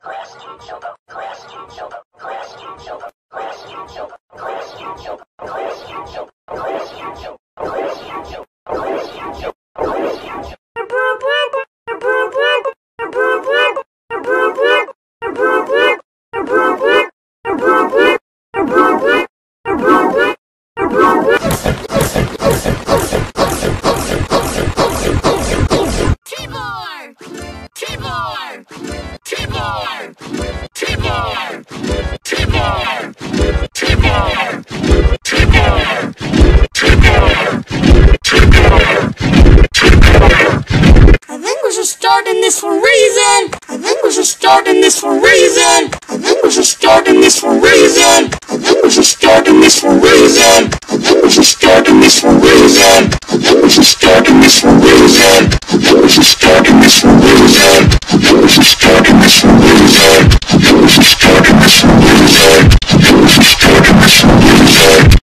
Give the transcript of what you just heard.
Starting this for a reason. I think we're just starting this for a reason. I think we're just starting this for a reason. I think we're just starting this for a reason. I think we're just starting this for a reason. I think we're just starting this for a reason. I think we're just starting this for a reason. I think we're just starting this for a reason.